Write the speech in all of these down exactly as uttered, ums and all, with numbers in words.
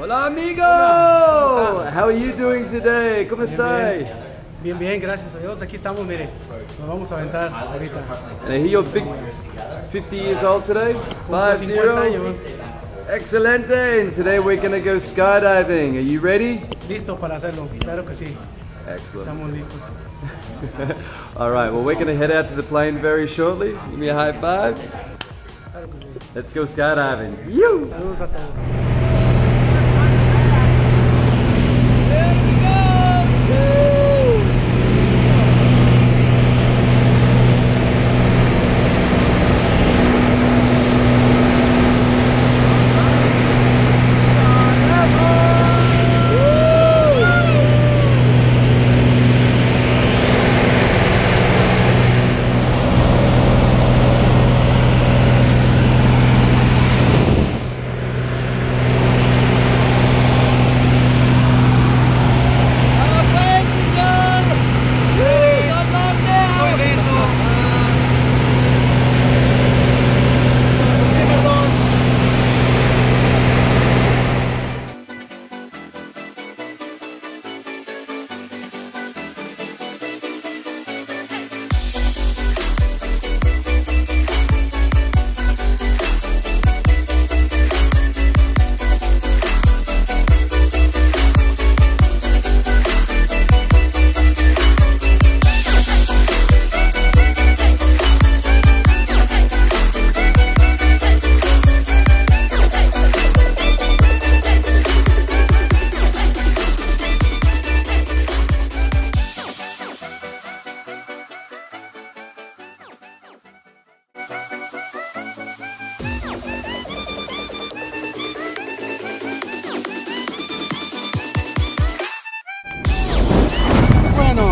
Hola amigo! Hola. How are you doing today? ¿Cómo estás? Bien, bien, gracias a Dios. Aquí estamos, mire. Nos vamos a aventar ahorita. And I hear you're big fifty years old today? Five cincuenta zero? años. Excelente! And today we're gonna go skydiving. Are you ready? Listo para hacerlo, claro que sí. Excellent. Estamos listos. All right, well we're gonna head out to the plane very shortly. Give me a high five. Claro que sí. Let's go skydiving. You! Saludos a todos. Bueno.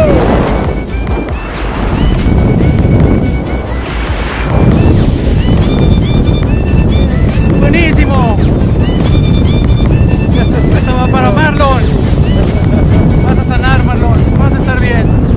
Buenísimo. Esto va para Marlon. Vas a sanar, Marlon. Vas a estar bien.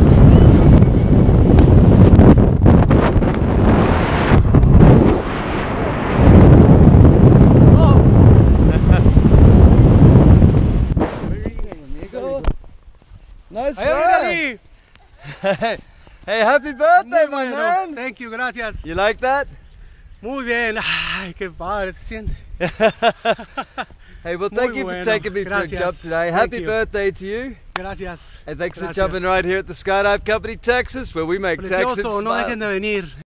Nice Hey, Hey, hey, happy birthday, my bueno. man! Thank you, gracias. You like that? Muy bien. Ay, qué padre se siente. Hey, well, Muy thank you bueno. for taking me Gracias. for a jump today. Thank Happy you. birthday to you. Gracias. And thanks for Gracias. jumping right here at the Skydive Company, Texas, where we make Texans Precioso, no smile. dejen de venir.